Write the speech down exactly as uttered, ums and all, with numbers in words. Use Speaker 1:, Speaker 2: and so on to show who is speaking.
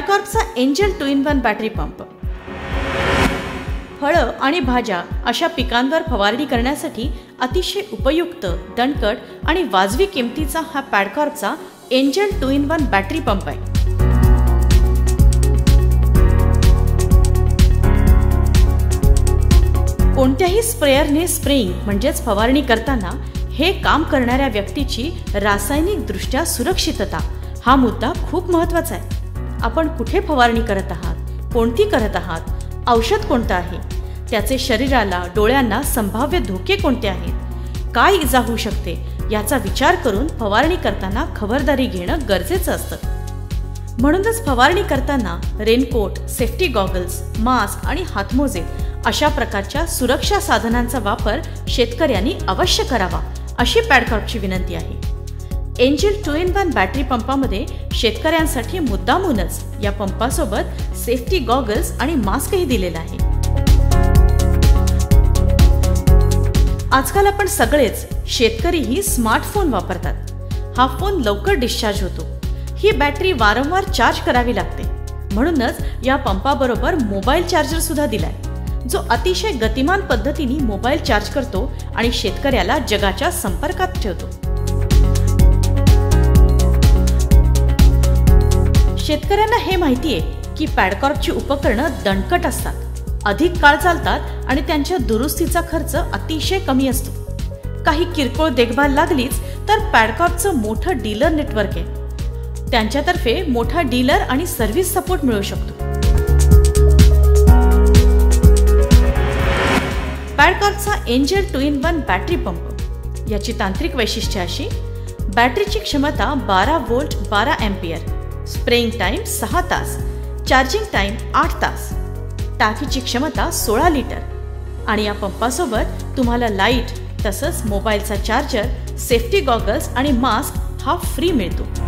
Speaker 1: पॅडकॉर्पचा Angel two in one battery pump. फळं आणि भाज्या अशा पिकांवर फवारणी करण्यासाठी अतिशय उपयुक्त, दणकट आणि वाजवी किमतीचा हा पॅडकॉर्पचा Angel two in one battery pump आहे। कोणत्याही स्प्रेयरने स्प्रेइंग म्हणजेच फवारणी करताना हे काम करणाऱ्या व्यक्तीची रासायनिक दृष्ट्या सुरक्षितता हा मुद्दा खूप महत्त्वाचा आहे। आपण कुठे फवारणी करत आहात, कोणती करत आहात, औषध कोणतं आहे, त्याचे शरीराला, डोळ्यांना संभाव्य धोके कोणते आहेत, काय इजा होऊ शकते याचा विचार करून फवारणी करताना खबरदारी घेणं गरजेचं असतं। म्हणूनच फवारणी करताना रेनकोट, सेफ्टी गॉगल्स, मास्क आणि हातमोजे अशा प्रकारच्या सुरक्षा साधनांचा वापर शेतकऱ्यांनी अवश्य करावा अशी पॅडकॉर्पची विनंती आहे। Angel two in one battery पंपामध्ये शेतकऱ्यांसाठी मुद्दामूनच या पंपासोबत सेफ्टी गॉगल्स आणि मास्कही दिलेला आहे। आजकाल आपण सगळेच शेतकरीही स्मार्टफोन वापरतात। हा फोन लवकर डिस्चार्ज होतो, ही बॅटरी वारंवार चार्ज करावी लागते। म्हणूनच या पंपाबरोबर मोबाईल चार्जर सुद्धा दिलाय, जो अतिशय गतिमान पद्धतीने मोबाईल चार्ज करतो आणि शेतकऱ्याला जगाच्या संपर्कात ठेवतो। शेतकऱ्यांना हे माहिती आहे की पॅडकॉर्पची उपकरणं दणकट असतात, अधिक काळ चालतात आणि त्यांच्या दुरुस्तीचा खर्च अतिशय कमी असतो। काही किरकोळ देखभाल लागलीच तर पॅडकॉर्पचं मोठं डीलर नेटवर्क आहे, त्यांच्यातर्फे मोठा डीलर आणि सर्व्हिस सपोर्ट मिळू शकतो। पॅडकॉर्पचा Angel two in one battery pump याची तांत्रिक वैशिष्ट्ये अशी: बॅटरीची क्षमता बारा वोल्ट बारा एम्पियर, स्प्रेइंग टाइम सहा तास, चार्जिंग टाइम आठ तास, टाकीची क्षमता सोळा लिटर आणि या पंपासोबत तुम्हाला लाईट तसंच मोबाईलचा चार्जर, सेफ्टी गॉगल्स आणि मास्क हा फ्री मिळतो।